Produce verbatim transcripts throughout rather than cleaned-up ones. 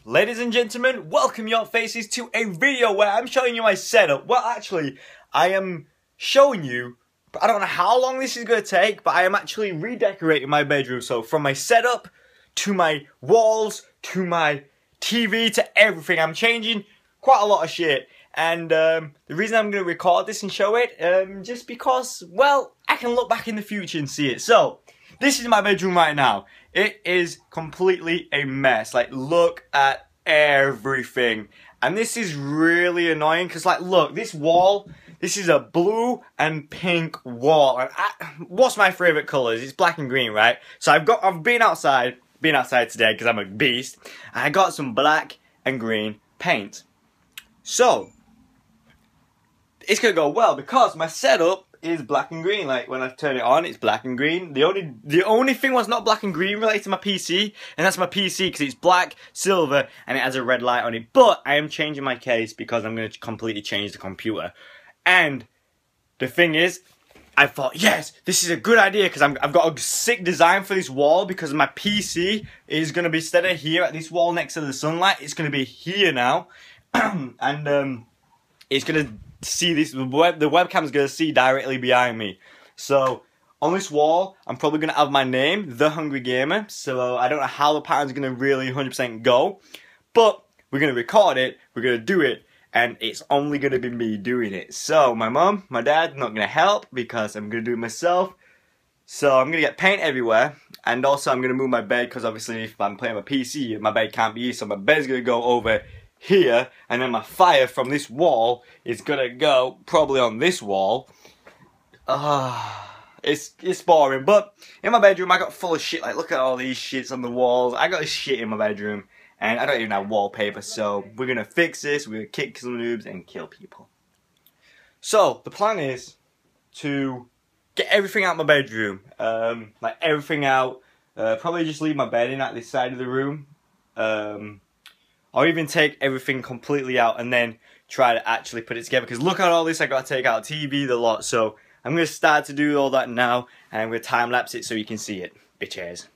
Ladies and gentlemen, welcome your faces to a video where I'm showing you my setup. Well, actually, I am showing you, I don't know how long this is going to take, but I am actually redecorating my bedroom. So from my setup, to my walls, to my T V, to everything, I'm changing quite a lot of shit. And um, the reason I'm going to record this and show it, um, just because, well, I can look back in the future and see it. So, this is my bedroom right now. It is completely a mess. Like, look at everything. And this is really annoying because, like, look, this wall, this is a blue and pink wall. And I, what's my favorite colors? It's black and green, right? So I've got, I've been outside, been outside today because I'm a beast. And I got some black and green paint. So, it's going to go well because my setup is black and green. Like, when I turn it on, it's black and green. The only the only thing was not black and green related to my P C, and that's my P C because it's black, silver, and it has a red light on it. But I am changing my case because I'm going to completely change the computer. And the thing is, I thought, yes, this is a good idea because I've got a sick design for this wall because my P C is going to be, instead of here at this wall next to the sunlight, it's going to be here now. and um, it's going to see this, the, web, the webcam is going to see directly behind me. So on this wall I'm probably going to have my name, The Hungry Gamer. So I don't know how the pattern's going to really one hundred percent go, but we're going to record it, we're going to do it, and it's only going to be me doing it. So my mum, my dad, not going to help because I'm going to do it myself. So I'm going to get paint everywhere, and also I'm going to move my bed because obviously if I'm playing my P C my bed can't be here, so my bed's going to go over here, and then my fire from this wall is gonna go probably on this wall. Ah, uh, it's it's boring. But in my bedroom, I got full of shit. Like, look at all these shits on the walls. I got this shit in my bedroom, and I don't even have wallpaper. So we're gonna fix this. We're gonna kick some noobs and kill people. So the plan is to get everything out of my bedroom, um, like everything out. Uh, probably just leave my bed in at this side of the room. Um, Or even take everything completely out and then try to actually put it together. Because look at all this I got to take out. T V, the lot. So I'm going to start to do all that now. And I'm going to time lapse it so you can see it. Bitches.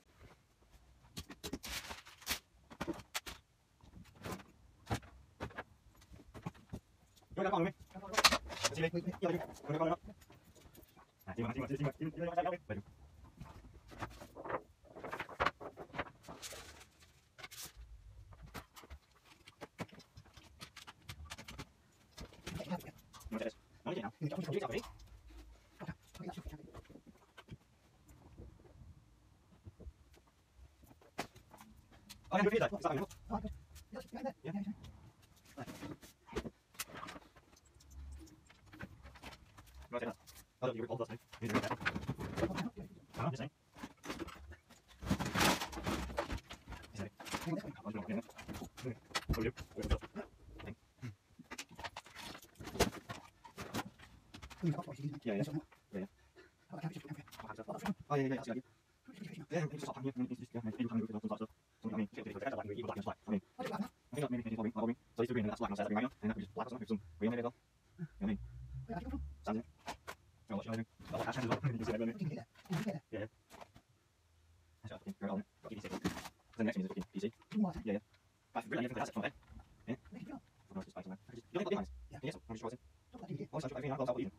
Yeah, yeah. Yeah, yeah. Oh, yeah, yeah, yeah. Yeah, just stop. Yeah, just, yeah, maybe I'm going to do some stuff. I mean, it's like black and green, black and white. I mean, I think maybe maybe following, following. So it's green, and that's black on the side, green right now, and then we just black or something with some green on it as well. You know what I mean? Sounds it. Oh, what should I do? Oh, what hashtag as well? You can see that, don't you? Yeah, yeah. That's what I think. You're all in. Got P C. The next one is fucking P C. Yeah, yeah. But really, anything like that, from there. Yeah. I'm going to spike somewhere. You don't need to be yeah. Yes, I'm just choosing. Oh, so I should everything out, I'll start with you.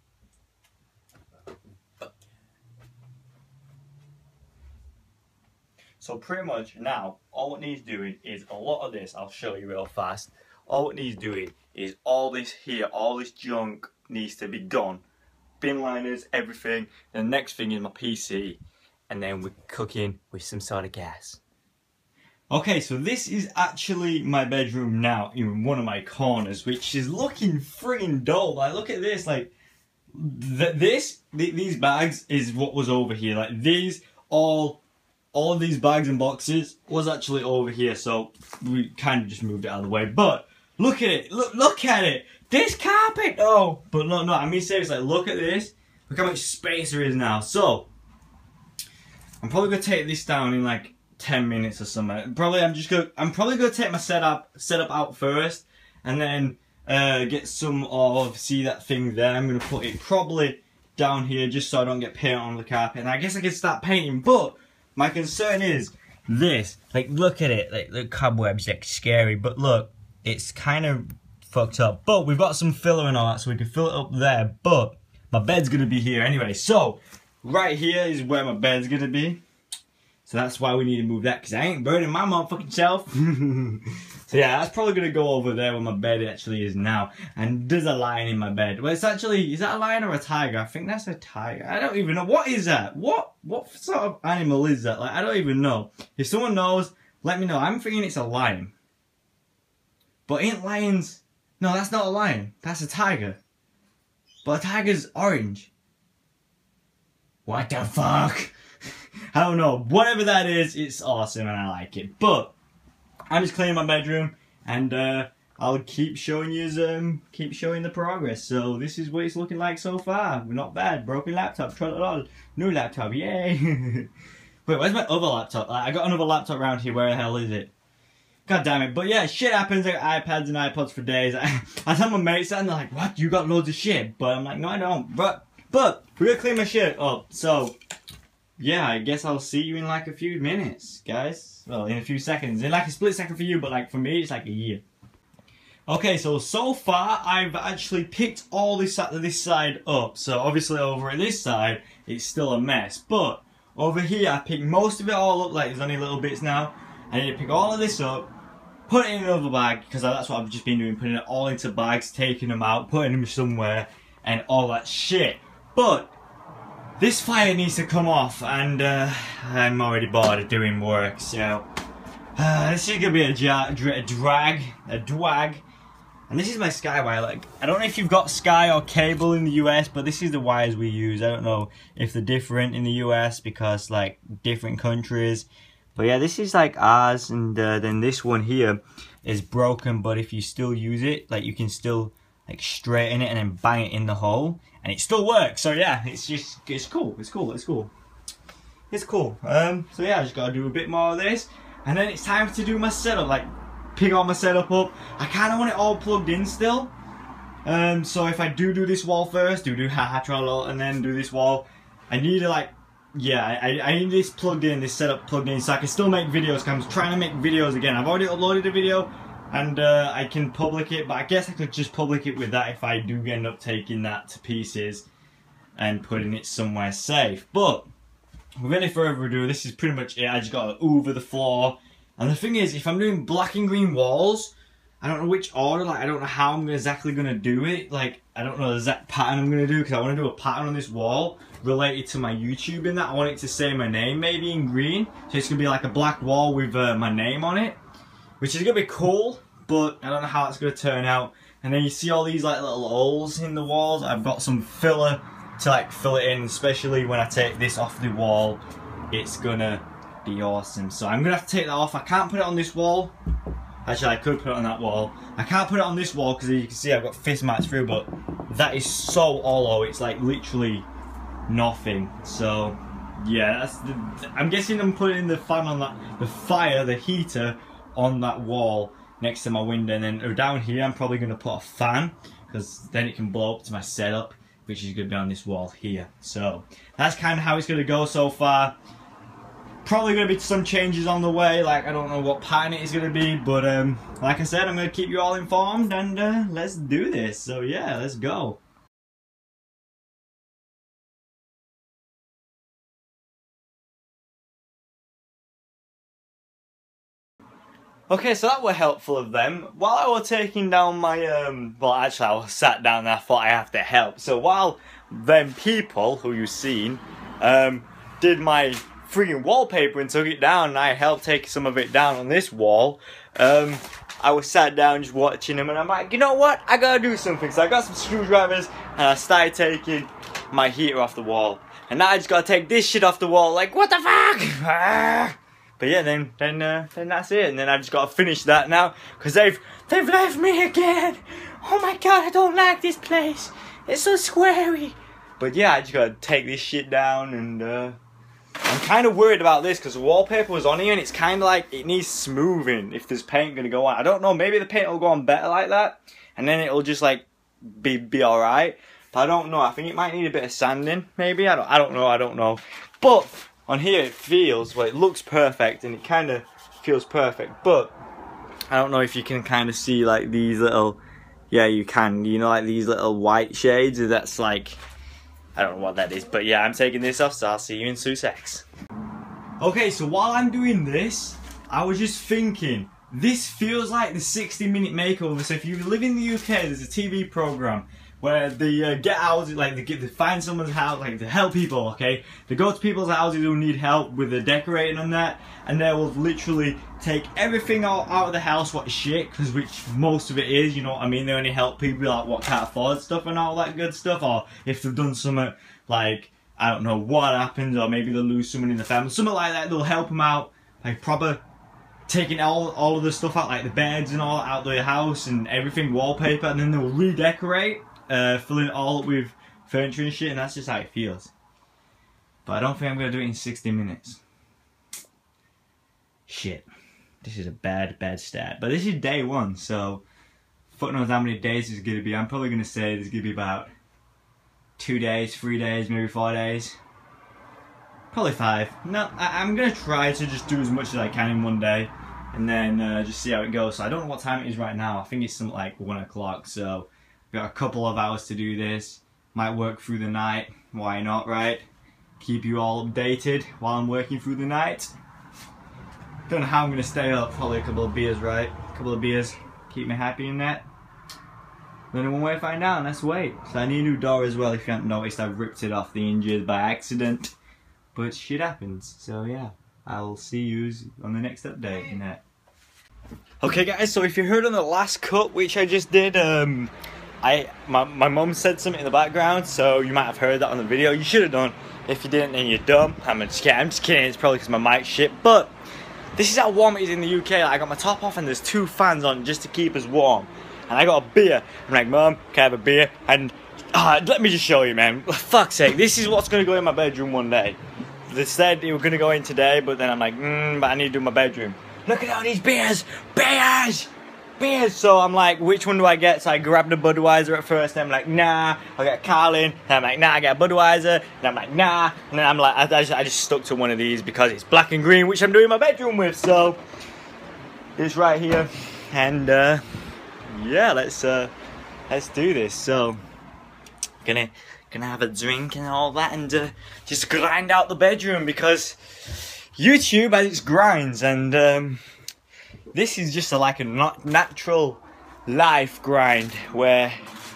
So pretty much now, all it needs doing is a lot of this. I'll show you real fast. All it needs doing is all this here, all this junk needs to be gone. Bin liners, everything. The next thing is my P C, and then we're cooking with some sort of gas. Okay, so this is actually my bedroom now, in one of my corners, which is looking freaking dull. Like, look at this. Like, th this, th these bags is what was over here. Like, these all. All of these bags and boxes was actually over here, so we kind of just moved it out of the way. But look at it, look, look at it. This carpet, oh, but no, no. I mean seriously, like, look at this. Look how much space there is now. So I'm probably gonna take this down in like ten minutes or something. Probably I'm just gonna, I'm probably gonna take my setup setup out first, and then uh, get some of see that thing there. I'm gonna put it probably down here just so I don't get paint on the carpet, and I guess I can start painting, but my concern is this, like, look at it, like, the cobwebs, like, scary, but look, it's kind of fucked up. But we've got some filler and all that, so we can fill it up there, but my bed's gonna be here anyway. So, right here is where my bed's gonna be. So that's why we need to move that, because I ain't burning my motherfucking shelf. So yeah, that's probably going to go over there where my bed actually is now. And there's a lion in my bed. Well, it's actually, is that a lion or a tiger? I think that's a tiger. I don't even know. What is that? What what sort of animal is that? Like, I don't even know. If someone knows, let me know. I'm thinking it's a lion. But ain't lions... No, that's not a lion. That's a tiger. But a tiger's orange. What the fuck? I don't know. Whatever that is, it's awesome and I like it. But I'm just cleaning my bedroom, and uh, I'll keep showing you, um, keep showing the progress. So this is what it's looking like so far. We're not bad. Broken laptop, tra-la-la. New laptop, yay! Wait, where's my other laptop? I got another laptop around here. Where the hell is it? God damn it. But yeah, shit happens. I got iPads and iPods for days. I, I tell my mates that and they're like, what? You got loads of shit? But I'm like, no, I don't. But, but we're gonna clean my shit up. So yeah, I guess I'll see you in like a few minutes, guys. Well, in a few seconds. In like a split second for you, but like for me, it's like a year. Okay, so, so far, I've actually picked all this, this side up. So, obviously over at this side, it's still a mess. But, over here, I picked most of it all up, like there's only little bits now. I need to pick all of this up, put it in another bag, because that's what I've just been doing, putting it all into bags, taking them out, putting them somewhere, and all that shit. But, this fire needs to come off, and uh, I'm already bored of doing work, so uh, this is gonna be a, ja a drag, a drag, and this is my Sky wire. Like, I don't know if you've got Sky or cable in the U S, but this is the wires we use. I don't know if they're different in the U S because like different countries, but yeah, this is like ours, and uh, then this one here is broken. But if you still use it, like you can still like straighten it and then bang it in the hole, and it still works. So yeah, it's just, it's cool, it's cool, it's cool. It's cool. Um, so yeah, I just gotta do a bit more of this, and then it's time to do my setup, like pick all my setup up. I kinda want it all plugged in still. Um, so if I do do this wall first, do do haha trollo, and then do this wall, I need to like, yeah, I, I need this plugged in, this setup plugged in, so I can still make videos, because I'm trying to make videos again. I've already uploaded a video, and uh, I can public it, but I guess I could just public it with that if I do end up taking that to pieces and putting it somewhere safe. But without any further ado, this is pretty much it. I just got to over the floor. And the thing is, if I'm doing black and green walls, I don't know which order, like I don't know how I'm exactly going to do it. Like, I don't know the exact pattern I'm going to do, because I want to do a pattern on this wall related to my YouTube in that. I want it to say my name maybe in green. So it's going to be like a black wall with uh, my name on it, which is going to be cool, but I don't know how it's going to turn out. And then you see all these like little holes in the walls. I've got some filler to like fill it in, especially when I take this off the wall. It's going to be awesome. So I'm going to have to take that off. I can't put it on this wall. Actually, I could put it on that wall. I can't put it on this wall because you can see I've got fist marks through, but that is so hollow. It's like literally nothing. So yeah, that's the, I'm guessing I'm putting the fan on that, the fire, the heater on that wall next to my window, and then down here I'm probably going to put a fan, because then it can blow up to my setup, which is going to be on this wall here. So that's kind of how it's going to go so far. Probably going to be some changes on the way, like I don't know what pattern it is going to be, but um, like I said, I'm going to keep you all informed, and uh, let's do this. So yeah, let's go. Okay, so that were helpful of them. While I was taking down my, um, well actually I was sat down and I thought I have to help. So while them people, who you've seen, um, did my freaking wallpaper and took it down, and I helped take some of it down on this wall, um, I was sat down just watching them, and I'm like, you know what, I gotta do something. So I got some screwdrivers and I started taking my heater off the wall. And now I just gotta take this shit off the wall, like, what the fuck? But yeah, then then uh, then that's it, and then I've just got to finish that now, because they've they've left me again. Oh my god, I don't like this place. It's so squarey. But yeah, I just got to take this shit down, and uh, I'm kind of worried about this because the wallpaper was on here, and it's kind of like it needs smoothing. If there's paint gonna go on, I don't know. Maybe the paint will go on better like that, and then it'll just like be be all right. But I don't know. I think it might need a bit of sanding. Maybe I don't. I don't know. I don't know. But on here it feels, well, it looks perfect and it kind of feels perfect, but I don't know if you can kind of see like these little, yeah, you can, you know, like these little white shades. That's like, I don't know what that is, but yeah, I'm taking this off, so I'll see you in two secs. Okay, so while I'm doing this, I was just thinking, this feels like the sixty minute makeover. So if you live in the U K, there's a T V program where they uh, get houses, like they, get, they find someone's house, like to help people, okay? They go to people's houses who need help with the decorating and that, and they will literally take everything out, out of the house what is shit, because which most of it is, you know what I mean? They only help people like what can't afford stuff and all that good stuff, or if they've done something like, I don't know what happens, or maybe they'll lose someone in the family, something like that, they'll help them out, like proper taking all, all of the stuff out, like the beds and all out of the house and everything, wallpaper, and then they'll redecorate. Uh, filling it all up with furniture and shit, and that's just how it feels. But I don't think I'm gonna do it in sixty minutes. Shit. This is a bad, bad start. But this is day one, so fuck knows how many days it's gonna be. I'm probably gonna say there's gonna be about two days, three days, maybe four days. Probably five. No, I I'm gonna try to just do as much as I can in one day, and then uh, just see how it goes. So I don't know what time it is right now. I think it's something like one o'clock, so got a couple of hours to do this. Might work through the night. Why not, right? Keep you all updated while I'm working through the night. Don't know how I'm gonna stay up. Probably a couple of beers, right? A couple of beers. Keep me happy in that. Then one way to find out, and that's wait. So I need a new door as well. If you haven't noticed, I've ripped it off the hinges by accident. But shit happens. So yeah, I'll see you on the next update in that. Okay guys, so if you heard on the last cut, which I just did, um, I my my mum said something in the background, so you might have heard that on the video. You should have done. If you didn't, then you're dumb. I'm just kidding. I'm just kidding. It's probably because my mic's shit. But this is how warm it is in the U K. Like, I got my top off and there's two fans on just to keep us warm. And I got a beer. I'm like, Mum, can I have a beer? And uh, let me just show you, man. For fuck's sake, this is what's gonna go in my bedroom one day. They said it was gonna go in today, but then I'm like, mm, but I need to do my bedroom. Look at all these beers, beers. Beers, so I'm like, which one do I get? So I grabbed a Budweiser at first, and I'm like, nah. I get a Carlin, and I'm like, nah. I get a Budweiser, and I'm like, nah. And then I'm like, I, I, just, I just stuck to one of these because it's black and green, which I'm doing my bedroom with. So it's right here, and uh, yeah, let's uh, let's do this. So gonna gonna have a drink and all that, and uh, just grind out the bedroom because YouTube has its grinds, and um, this is just a, like a not natural life grind where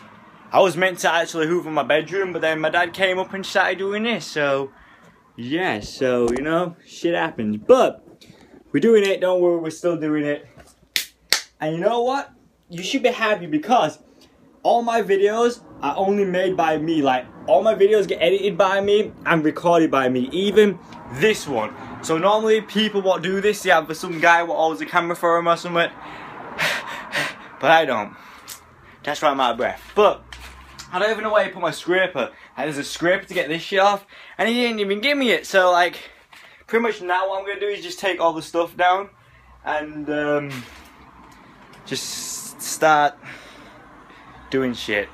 I was meant to actually hoover my bedroom, but then my dad came up and started doing this. So yeah, so you know, shit happens. But we're doing it, don't worry, we're still doing it. And you know what? You should be happy because all my videos are only made by me. Like, all my videos get edited by me and recorded by me, even this one. So normally people what do this, they have some guy what holds the camera for him or something. But I don't. That's why I'm out of breath. But I don't even know where to put my scraper. And there's a scraper to get this shit off, and he didn't even give me it. So like, pretty much now what I'm gonna do is just take all the stuff down and um, just start doing shit.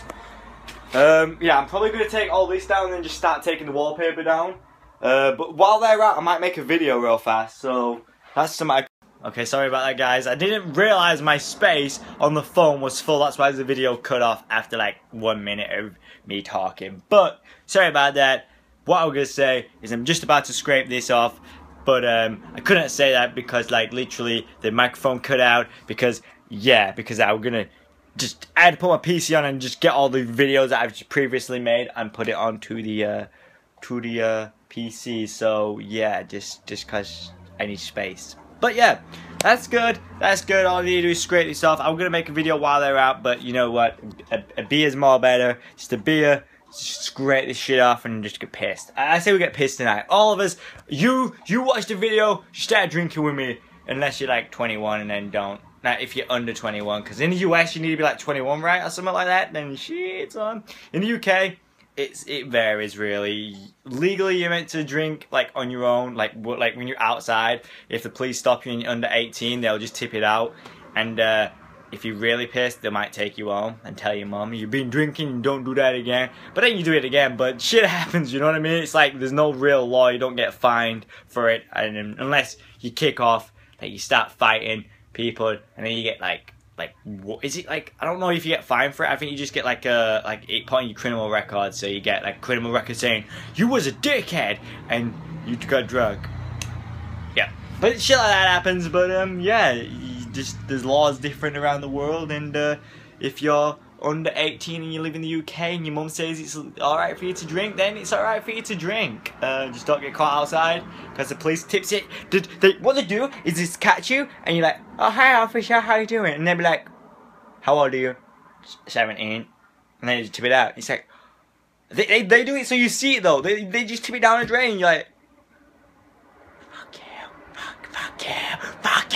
Um, yeah, I'm probably gonna take all this down and then just start taking the wallpaper down. Uh, but while they're out, I might make a video real fast, so that's some. Okay, sorry about that, guys. I didn't realise my space on the phone was full. That's why the video cut off after like one minute of me talking. But sorry about that. What I was gonna say is I'm just about to scrape this off, but um, I couldn't say that because like literally the microphone cut out because yeah, because I was gonna just I had to put my P C on and just get all the videos that I've previously made and put it onto the uh, to the uh, P C. So yeah, just just cause I need space. But yeah, that's good. That's good. All I need to do is scrape this off. I'm gonna make a video while they're out, but you know what? A, a beer's more better. Just a beer. Just scrape this shit off and just get pissed. I say we get pissed tonight. All of us. You you watch the video. Start drinking with me, unless you're like twenty-one and then don't. Now, if you're under twenty-one, because in the U S you need to be like twenty-one, right, or something like that. Then shit's on. In the U K, it's it varies really. Legally, you're meant to drink like on your own, like like when you're outside. If the police stop you and you're under eighteen, they'll just tip it out. And uh, if you're really pissed, they might take you home and tell your mum you've been drinking, don't do that again. But then you do it again, but shit happens, you know what I mean? It's like there's no real law, you don't get fined for it, and unless you kick off, like you start fighting people, and then you get like, like what is it like? I don't know if you get fined for it. I think you just get like a like it put on your criminal record, so you get like criminal record saying you was a dickhead and you got drunk. Yeah, but shit like that happens. But um, yeah, you just there's laws different around the world, and uh, if you're under eighteen and you live in the U K and your mum says it's alright for you to drink, then it's alright for you to drink. Uh, just don't get caught outside because the police tips it. Did they, what they do is just catch you and you're like, oh hi officer, how you doing? And they'll be like, how old are you? seventeen. And then they just tip it out. It's like, they, they, they do it so you see it though. They, they just tip it down the drain and you're like, fuck you, fuck, fuck you, fuck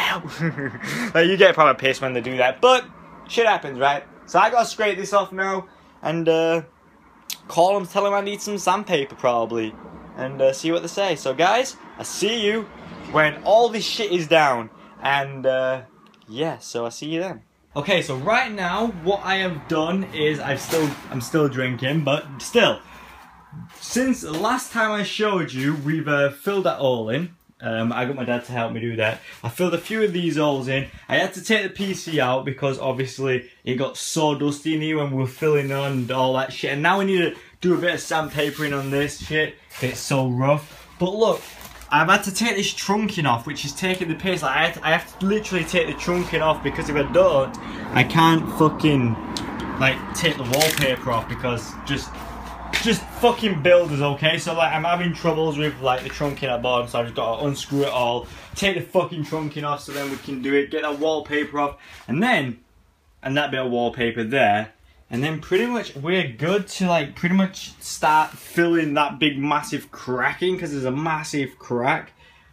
you. Like you get proper pissed when they do that, but shit happens, right? So I gotta scrape this off now and uh, call them, tell them I need some sandpaper probably, and uh, see what they say. So guys, I see you when all this shit is down, and uh, yeah, so I see you then. Okay, so right now what I have done is I've still I'm still drinking, but still, since the last time I showed you, we've uh, filled that all in. Um, I got my dad to help me do that. I filled a few of these holes in. I had to take the P C out because obviously it got so dusty in here when we were filling on and all that shit. And now we need to do a bit of sandpapering on this shit. It's so rough. But look, I've had to take this trunking off, which is taking the piss. Like I, have to, I have to literally take the trunking off because if I don't, I can't fucking like take the wallpaper off because just... just fucking builders, okay? So like I'm having troubles with like the trunking at the bottom, so I just gotta unscrew it all, take the fucking trunking off so then we can do it, get that wallpaper off, and then, and that bit of wallpaper there, and then pretty much we're good to like pretty much start filling that big massive crack in, because there's a massive crack.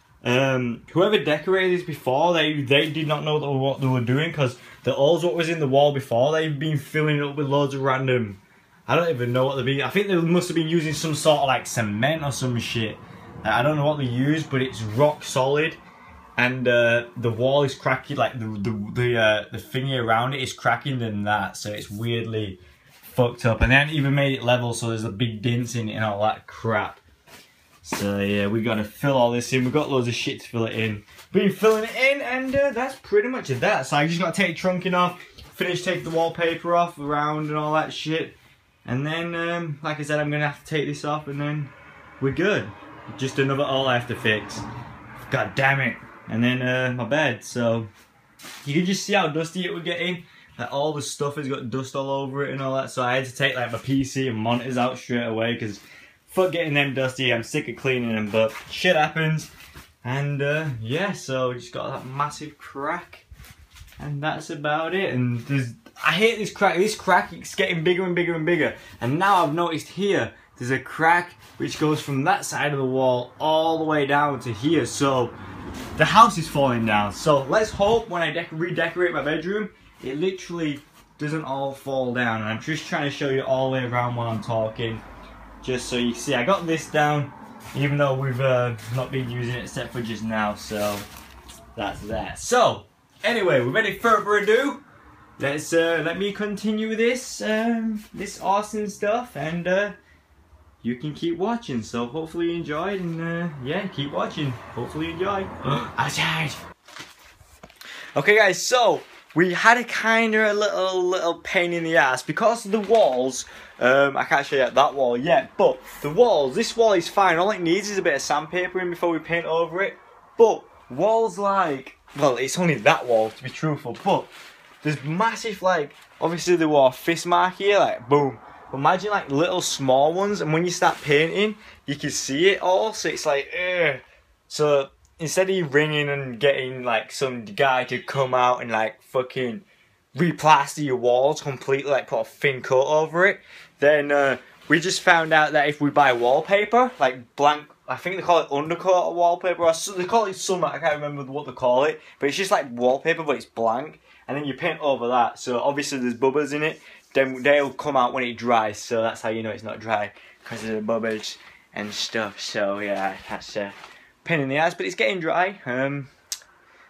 Um, whoever decorated this before, they they did not know what they were doing, because the holes what was in the wall before, they've been filling it up with loads of random, I don't even know what they've been. I think they must have been using some sort of like cement or some shit. I don't know what they used, but it's rock solid, and uh, the wall is cracking. Like the the the, uh, the thingy around it is cracking than that, so it's weirdly fucked up. And they haven't even made it level, so there's a big dents in it and all that crap. So yeah, we got to fill all this in. We've got loads of shit to fill it in. Been filling it in, and uh, that's pretty much that. So I just got to take the trunking off, finish take the wallpaper off around and all that shit. And then, um, like I said, I'm going to have to take this off and then we're good. Just another hole I have to fix. God damn it. And then uh, my bed. So you can just see how dusty it was getting. Like all the stuff has got dust all over it and all that. So I had to take like my P C and monitors out straight away because fuck getting them dusty. I'm sick of cleaning them, but shit happens. And uh, yeah, so just got that massive crack. And that's about it. And there's... I hate this crack. This crack is getting bigger and bigger and bigger. And now I've noticed here, there's a crack which goes from that side of the wall all the way down to here. So the house is falling down. So let's hope when I redecorate my bedroom, it literally doesn't all fall down. And I'm just trying to show you all the way around while I'm talking. Just so you see, I got this down, even though we've uh, not been using it except for just now. So that's that. So anyway, without any further ado, Let's uh, let me continue this um, this awesome stuff, and uh, you can keep watching. So hopefully you enjoyed, and uh, yeah, keep watching. Hopefully you enjoyed. Outside. Okay, guys. So we had a kind of a little little pain in the ass because of the walls. Um, I can't show you that wall yet, but the walls. This wall is fine. All it needs is a bit of sandpapering before we paint over it. But walls like, well, it's only that wall to be truthful, but there's massive, like, obviously there was a fist mark here, like, boom. But imagine, like, little small ones, and when you start painting, you can see it all, so it's like, ugh. So, instead of you ringing and getting, like, some guy to come out and, like, fucking replaster your walls completely, like, put a thin coat over it, then, uh, we just found out that if we buy wallpaper, like, blank, I think they call it undercoat or wallpaper, or they call it something, I can't remember what they call it, but it's just like wallpaper, but it's blank. And then you paint over that, so obviously there's bubbles in it, then they'll come out when it dries, so that's how you know it's not dry, because there's bubbles and stuff. So yeah, that's a pain in the ass, but it's getting dry. Um,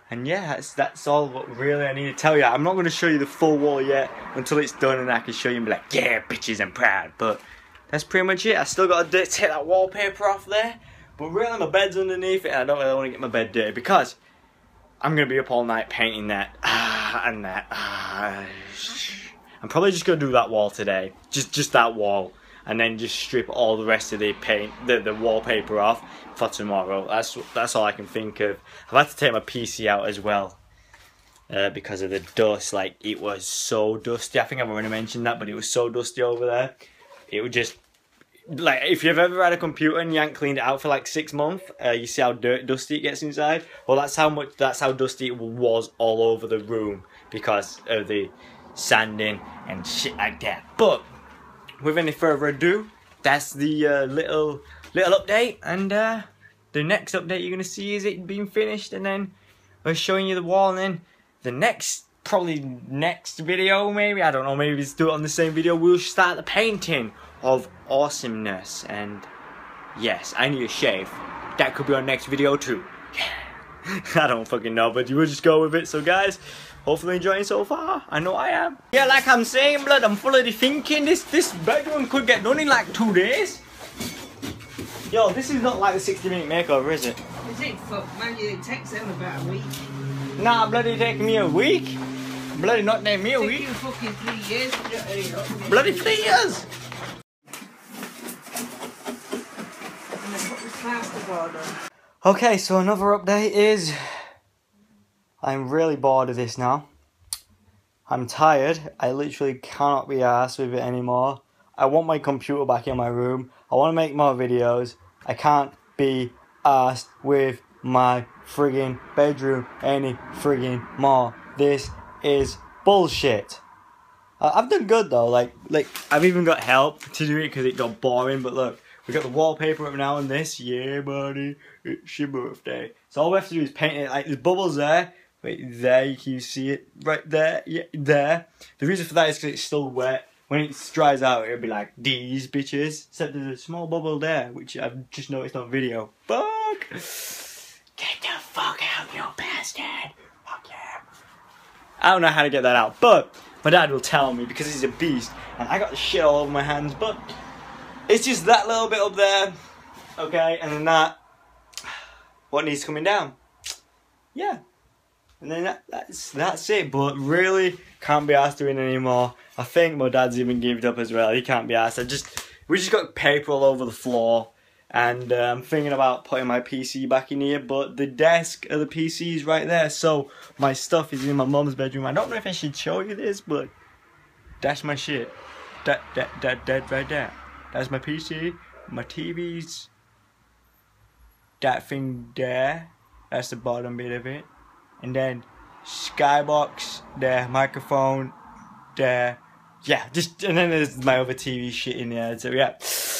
And yeah, that's, that's all what really I need to tell you. I'm not going to show you the full wall yet until it's done and I can show you and be like, yeah, bitches, I'm proud. But that's pretty much it. I still got to take that wallpaper off there. But really, my bed's underneath it and I don't really want to get my bed dirty because I'm going to be up all night painting that. Ah, and that. Ah. I'm probably just going to do that wall today. Just just that wall. And then just strip all the rest of the paint, the, the wallpaper off for tomorrow. That's that's all I can think of. I've had to take my P C out as well uh, because of the dust. Like, it was so dusty. I think I've already mentioned that, but it was so dusty over there. It would just, like, if you've ever had a computer and you haven't cleaned it out for like six months, uh, you see how dirt dusty it gets inside. Well, that's how much. That's how dusty it was all over the room because of the sanding and shit like that. But with any further ado, that's the uh, little little update, and uh, the next update you're gonna see is it being finished, and then we're showing you the wall, and then the next, probably next video, maybe, I don't know, maybe let's do it on the same video, we'll start the painting of awesomeness. And yes, I need a shave. That could be our next video too. I don't fucking know, but you will just go with it. So guys, hopefully enjoying so far. I know I am. Yeah, like I'm saying, blood, I'm fully thinking this this bedroom could get done in like two days. Yo, this is not like the sixty minute makeover, is it? Is it? Fuck, man, it takes them about a week. Nah, bloody taking me a week. Bloody not taking me a It week. took you fucking three years to get it up. Bloody three years. And then put the plasterboard on. Okay, so another update is I'm really bored of this now. I'm tired. I literally cannot be arsed with it anymore. I want my computer back in my room. I want to make more videos. I can't be arsed with my friggin' bedroom any friggin' more. This is bullshit. Uh, I've done good though. Like, like I've even got help to do it because it got boring. But look, we got the wallpaper up now and this. Yeah, buddy, it's your birthday. So all we have to do is paint it. Like, there's bubbles there. Wait, there, you can see it right there. Yeah, there. The reason for that is because it's still wet. When it dries out, it'll be like these bitches. Except there's a small bubble there, which I've just noticed on video. Fuck! Get the fuck out, you bastard! Fuck yeah. I don't know how to get that out, but my dad will tell me because he's a beast. And I got the shit all over my hands, but it's just that little bit up there. Okay, and then that. What needs coming down? Yeah. And then that, that's that's it. But really can't be asked doing anymore. I think my dad's even given up as well. He can't be asked. I just we just got paper all over the floor, and uh, I'm thinking about putting my P C back in here. But the desk of the P C is right there, so my stuff is in my mum's bedroom. I don't know if I should show you this, but that's my shit. That that that that right there. That's my P C. My T V's that thing there. That's the bottom bit of it. And then skybox there, microphone there, yeah, just, and then there's my other T V shit in there. So yeah,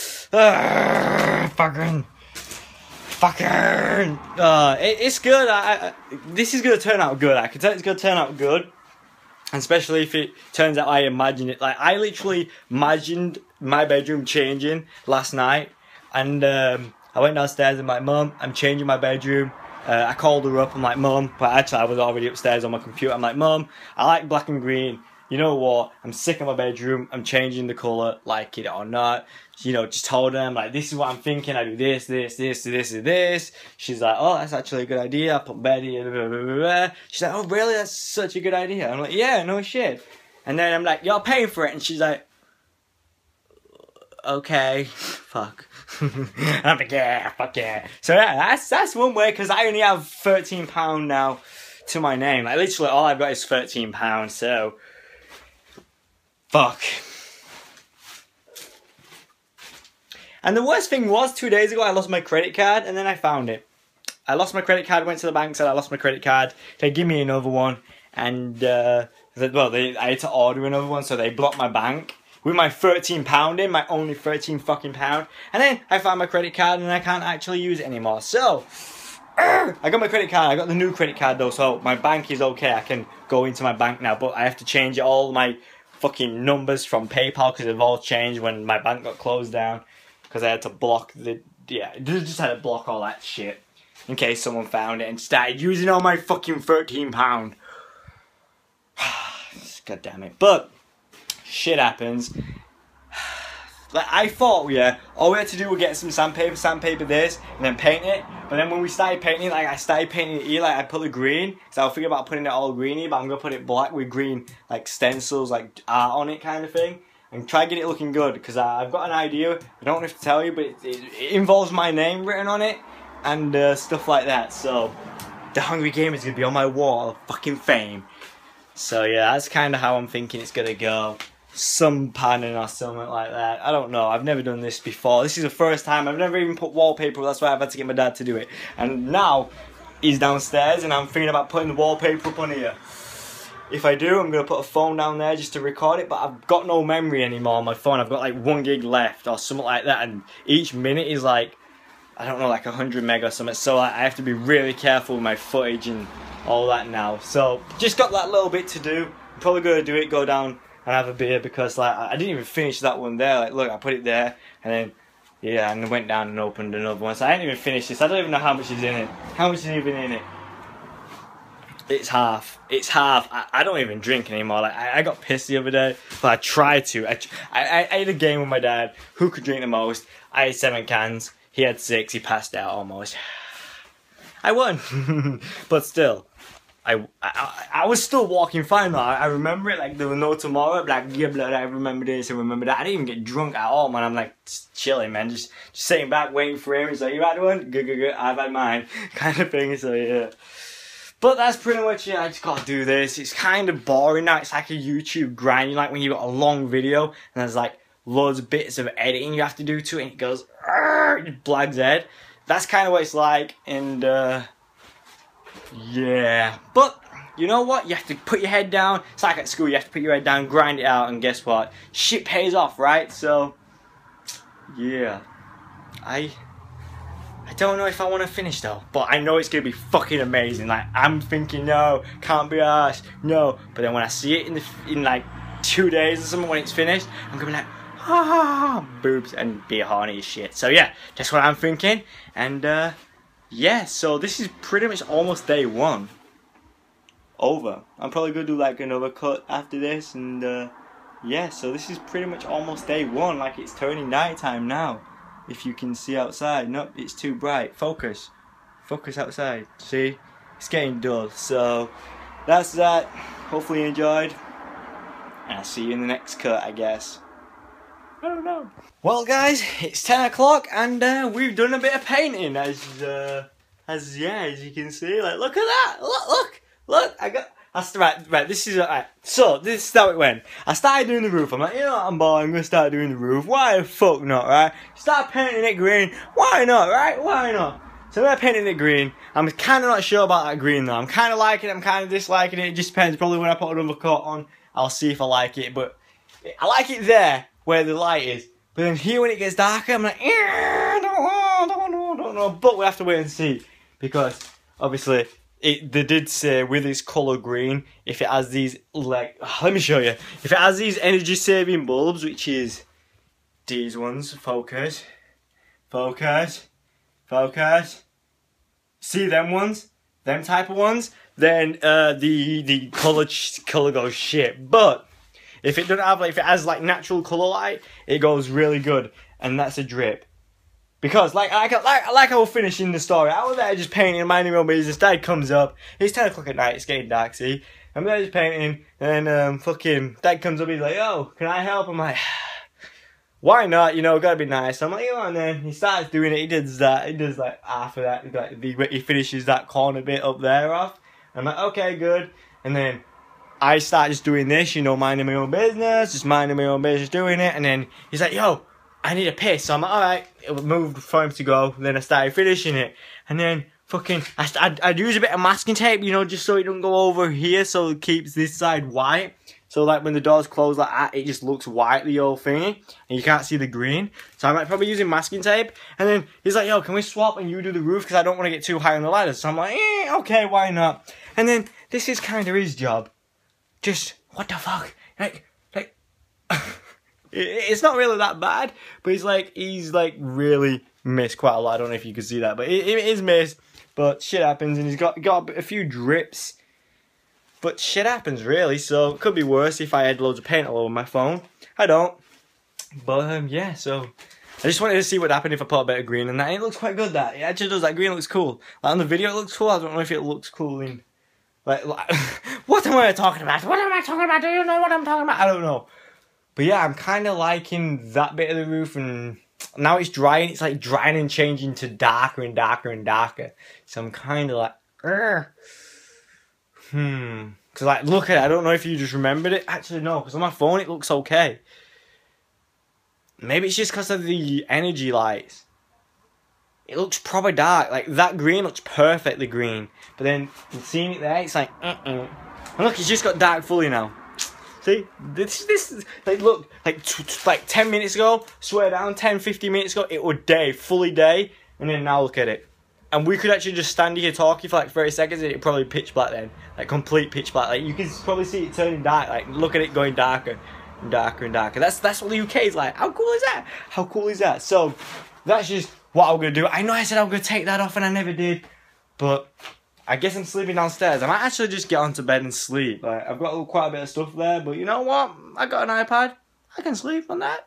uh, fucking, fucking, uh, it, it's good. I, I, this is gonna turn out good. I can tell it's gonna turn out good, especially if it turns out I imagine it. Like, I literally imagined my bedroom changing last night, and um, I went downstairs and I'm like, Mum, I'm changing my bedroom. Uh, I called her up, I'm like, Mum, but actually I was already upstairs on my computer. I'm like, Mum, I like black and green. You know what? I'm sick of my bedroom. I'm changing the colour, like it or not. You know, just told them, like, this is what I'm thinking. I do this, this, this, this, and this. She's like, oh, that's actually a good idea. I put bed here, blah, blah, blah, blah. She's like, oh, really? That's such a good idea. I'm like, yeah, no shit. And then I'm like, you're paying for it. And she's like, okay, fuck. And I'm like, yeah, fuck yeah. So yeah, that's that's one way, because I only have thirteen pounds now to my name. Like, literally all I've got is thirteen pounds, so fuck. And the worst thing was, two days ago I lost my credit card, and then I found it. I lost my credit card, went to the bank, said I lost my credit card. They give me another one, and uh, well, they, I had to order another one, so they blocked my bank with my thirteen pound in, my only thirteen fucking pound. And then I found my credit card and I can't actually use it anymore. So, uh, I got my credit card, I got the new credit card though, so my bank is okay. I can go into my bank now, but I have to change all my fucking numbers from PayPal because they've all changed when my bank got closed down. Because I had to block the, yeah, just had to block all that shit. in case someone found it and started using all my fucking thirteen pound. God damn it. But shit happens. Like, I thought, yeah, all we had to do was get some sandpaper, sandpaper this, and then paint it. But then when we started painting, like, I started painting it here, like, I put the green, because I was thinking about putting it all greeny, but I'm going to put it black with green, like, stencils, like, art on it kind of thing. And try to get it looking good, because I've got an idea, I don't have to tell you, but it, it, it involves my name written on it, and uh, stuff like that. So, the Hungry Gamer is going to be on my wall of fucking fame. So, yeah, that's kind of how I'm thinking it's going to go. Some panning or something like that. I don't know. I've never done this before. This is the first time. I've never even put wallpaper. That's why I've had to get my dad to do it. And now he's downstairs and I'm thinking about putting the wallpaper up on here. If I do, I'm going to put a phone down there just to record it. But I've got no memory anymore on my phone. I've got like one gig left or something like that. And each minute is like, I don't know, like a hundred meg or something. So I have to be really careful with my footage and all that now. So just got that little bit to do. I'm probably going to do it, go down and have a beer, because like I didn't even finish that one there. Like, look, I put it there and then yeah, and went down and opened another one. So I didn't even finish this. I don't even know how much is in it. How much is even in it? It's half. It's half. I, I don't even drink anymore. Like I, I got pissed the other day, but I tried to. I, I I had a game with my dad. Who could drink the most? I had seven cans. He had six. He passed out almost. I won, but still. I, I I was still walking fine though. I, I remember it like there was no tomorrow. Like, yeah, blood, I remember this, I remember that. I didn't even get drunk at all, man. I'm like just chilling, man. Just, just sitting back, waiting for him. He's like, you had one? Good, good, good. I've had mine. Kind of thing, so yeah. But that's pretty much it. I just gotta do this. It's kind of boring now. It's like a YouTube grind. You know, like when you got a long video and there's like loads of bits of editing you have to do to it and it goes, it blags head. That's kind of what it's like, and uh... yeah, but you know what? You have to put your head down. It's like at school, you have to put your head down, grind it out, and guess what? Shit pays off, right? So, yeah. I I don't know if I want to finish though, but I know it's going to be fucking amazing. Like, I'm thinking, no, can't be arsed, no. But then when I see it in, the, in like two days or something when it's finished, I'm going to be like, ah, boobs, and be horny as shit. So yeah, that's what I'm thinking, and uh... yeah, so this is pretty much almost day one. Over. I'm probably going to do like another cut after this, and uh, yeah, so this is pretty much almost day one. Like, it's turning night time now. If you can see outside. Nope, it's too bright. Focus. Focus outside. See? It's getting dull. So, that's that. Hopefully you enjoyed. And I'll see you in the next cut, I guess. I don't know. Well, guys, it's ten o'clock and uh, we've done a bit of painting, as uh, as yeah, as you can see. Like, look at that! Look, look, look! I got. I st right, right. This is right. So this is how it went. I started doing the roof. I'm like, you know what, I'm bored. I'm gonna start doing the roof. Why the fuck not, right? Start painting it green. Why not, right? Why not? So I'm painting it green. I'm kind of not sure about that green though. I'm kind of liking it. I'm kind of disliking it. It just depends. Probably when I put another coat on, I'll see if I like it. But I like it there where the light is. But then here when it gets darker, I'm like, I don't know, don't know, don't know. But we have to wait and see, because obviously it they did say with this colour green, if it has these, like, let me show you. If it has these energy saving bulbs, which is these ones, focus, focus, focus. See them ones, them type of ones. Then uh, the the colour colour goes shit, but. If it doesn't have, like, if it has like natural colour light, it goes really good, and that's a drip. Because like like like like I was finishing the story, I was there just painting, minding my own business. Dad comes up, it's ten o'clock at night, it's getting dark. See, I'm there just painting, and um, fucking Dad comes up, he's like, "Yo, can I help?" I'm like, "Why not? You know, gotta be nice." I'm like, "You know," and then he starts doing it. He does that. He does like half of that. Like he finishes that corner bit up there off. I'm like, "Okay, good," and then I start just doing this, you know, minding my own business, just minding my own business, doing it, and then he's like, "Yo, I need a piss." So I'm like, alright, it moved for him to go, then I started finishing it, and then fucking, I, I'd, I'd use a bit of masking tape, you know, just so it don't go over here, so it keeps this side white, so like when the doors close like that, it just looks white, the whole thingy, and you can't see the green, so I'm like probably using masking tape, and then he's like, "Yo, can we swap and you do the roof, because I don't want to get too high on the ladder," so I'm like, eh, okay, why not, and then this is kind of his job. Just, what the fuck? Like, like, it's not really that bad, but it's like, he's like really missed quite a lot. I don't know if you can see that, but it, it is missed. But shit happens, and he's got got a few drips. But shit happens, really. So it could be worse if I had loads of paint all over my phone. I don't. But um, yeah, so I just wanted to see what happened if I put a bit of green in that. And it looks quite good. That it actually does. That green looks cool. Like on the video, it looks cool. I don't know if it looks cool in like, like what am I talking about? What am I talking about? Do you know what I'm talking about? I don't know. But yeah, I'm kind of liking that bit of the roof, and now it's drying. It's like drying and changing to darker and darker and darker. So I'm kind of like, Urgh. hmm. Because like, look at it. I don't know if you just remembered it. Actually, no. Because on my phone, it looks okay. Maybe it's just because of the energy lights. It looks proper dark. Like, that green looks perfectly green. But then, seeing it there, it's like, uh-uh. And look, it's just got dark fully now. See? This, this is, like, look, like, t t like ten minutes ago, swear down, ten, fifteen minutes ago, it was day, fully day. And then now look at it. And we could actually just stand here talking for like thirty seconds and it'd probably pitch black then. Like, complete pitch black. Like, you can probably see it turning dark. Like, look at it going darker. And darker and darker. That's that's what the U K is like. How cool is that? How cool is that? So that's just what I'm gonna do. I know I said I'm gonna take that off and I never did, but I guess I'm sleeping downstairs. I might actually just get onto bed and sleep. Like, I've got quite a bit of stuff there, but you know what? I got an iPad. I can sleep on that.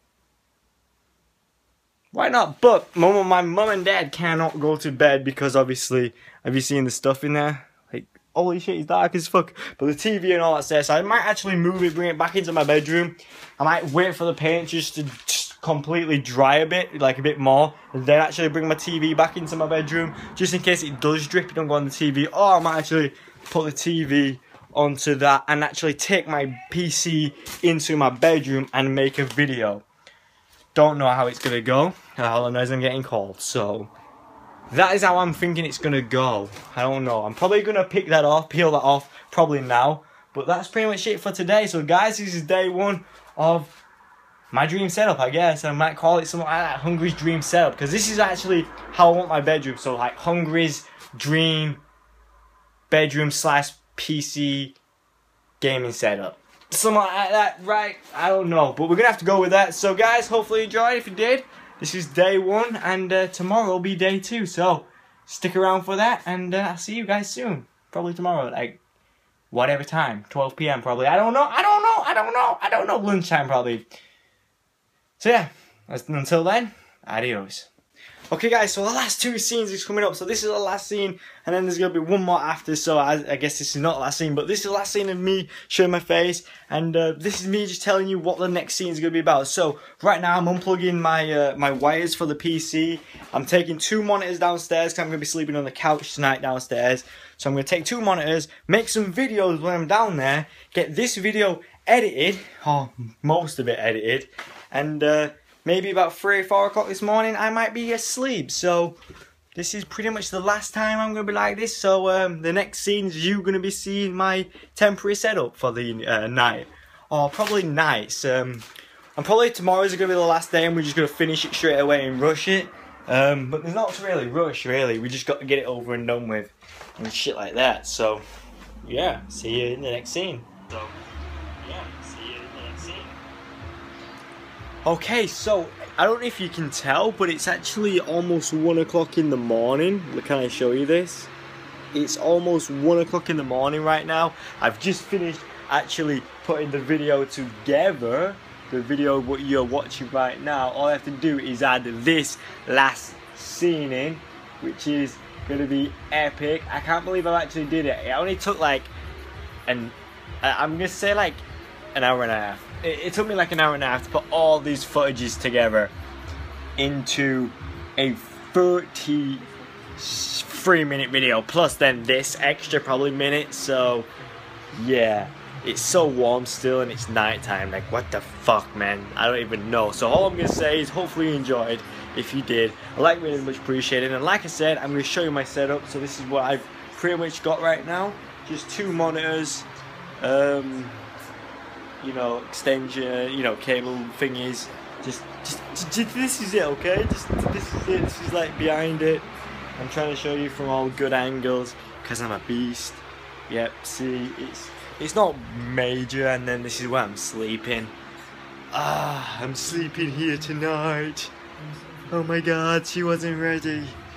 Why not? But mom, my mum and dad cannot go to bed because obviously, have you seen the stuff in there? Holy shit, it's dark as fuck. But the T V and all that stuff, so I might actually move it, bring it back into my bedroom. I might wait for the paint just to just completely dry a bit, like a bit more, and then actually bring my T V back into my bedroom, just in case it does drip, it don't go on the T V. Or I might actually put the T V onto that and actually take my P C into my bedroom and make a video. Don't know how it's gonna go. All I know is I'm getting cold, so that is how I'm thinking it's going to go. I don't know. I'm probably going to pick that off, peel that off, probably now. But that's pretty much it for today. So guys, this is day one of my dream setup, I guess. I might call it something like that, Hungry's dream setup. Because this is actually how I want my bedroom. So like Hungry's dream bedroom slash P C gaming setup. Something like that, right? I don't know. But we're going to have to go with that. So guys, hopefully you enjoyed. If you did, this is day one, and uh, tomorrow will be day two, so stick around for that, and uh, I'll see you guys soon. Probably tomorrow, like, whatever time, twelve p m probably. I don't know, I don't know, I don't know, I don't know, lunchtime probably. So yeah, until then, adios. Okay guys, so the last two scenes is coming up. So this is the last scene, and then there's going to be one more after. So I, I guess this is not the last scene, but this is the last scene of me showing my face. And uh, this is me just telling you what the next scene is going to be about. So right now I'm unplugging my uh, my wires for the P C. I'm taking two monitors downstairs because I'm going to be sleeping on the couch tonight downstairs. So I'm going to take two monitors, make some videos when I'm down there, get this video edited, or most of it edited, and uh, maybe about three or four o'clock this morning, I might be asleep. So this is pretty much the last time I'm going to be like this. So um, the next scene is you going to be seeing my temporary setup for the uh, night. Or probably nights. Um, and probably tomorrow's going to be the last day and we're just going to finish it straight away and rush it. Um, but there's not really rush, really. We just got to get it over and done with. And shit like that. So, yeah. See you in the next scene. So, yeah. See you in the next scene. Okay, so I don't know if you can tell, but it's actually almost one o'clock in the morning. Can I show you this? It's almost one o'clock in the morning right now. I've just finished actually putting the video together. The video what you're watching right now. All I have to do is add this last scene in, which is going to be epic. I can't believe I actually did it. It only took like an, I'm going to say like an hour and a half. It, it took me like an hour and a half to put all these footages together into a thirty-three minute video, plus then this extra probably minute. So yeah, it's so warm still and it's nighttime. Like, what the fuck, man? I don't even know. So all I'm gonna say is hopefully you enjoyed. If you did, I like really much appreciated. And like I said, I'm gonna show you my setup. So this is what I've pretty much got right now. Just two monitors, um, you know, extension, you know, cable thingies. Just, just, just, this is it, okay? Just, this is it. This is like behind it. I'm trying to show you from all good angles because I'm a beast. Yep. See, it's. It's not major, and then this is where I'm sleeping. Ah, I'm sleeping here tonight. Oh my god, she wasn't ready.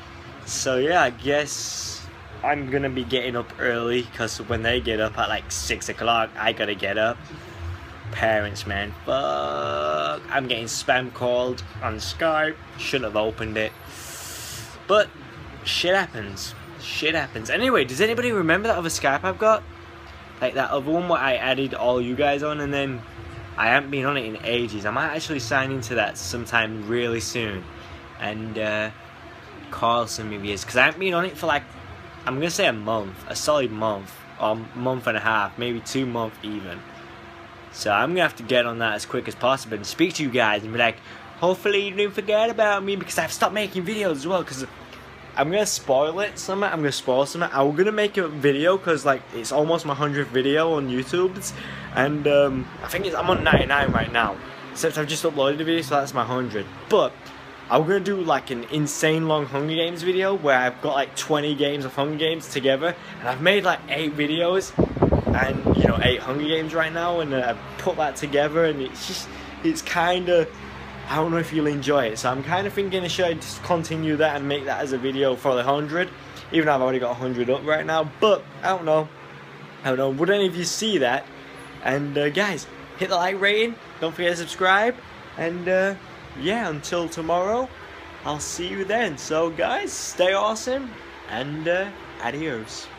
So yeah, I guess I'm gonna be getting up early because when they get up at like six o'clock, I gotta get up. Parents, man, fuck. I'm getting spam called on Skype. Shouldn't have opened it, but shit happens. Shit happens. Anyway, does anybody remember that other Skype I've got? Like that other one where I added all you guys on, and then I haven't been on it in ages. I might actually sign into that sometime really soon, and uh, call some of you, because I haven't been on it for like, I'm gonna say a month, a solid month, or a month and a half, maybe two months even. So I'm gonna have to get on that as quick as possible and speak to you guys and be like, hopefully you didn't forget about me, because I've stopped making videos as well, because I'm gonna spoil it something. I'm gonna spoil something. I'm gonna make a video because like it's almost my hundredth video on YouTube, and um, I think it's, I'm on ninety-nine right now. Except I've just uploaded a video, so that's my hundred. But I'm gonna do like an insane long Hunger Games video where I've got like twenty games of Hunger Games together, and I've made like eight videos, and you know eight Hunger Games right now, and uh, I've put that together, and it's just it's kind of. I don't know if you'll enjoy it, so I'm kind of thinking I should just continue that and make that as a video for the hundred, even though I've already got one hundred up right now, but I don't know, I don't know, would any of you see that? And uh, guys, hit the like rating, don't forget to subscribe, and uh, yeah, until tomorrow, I'll see you then. So guys, stay awesome, and uh, adios.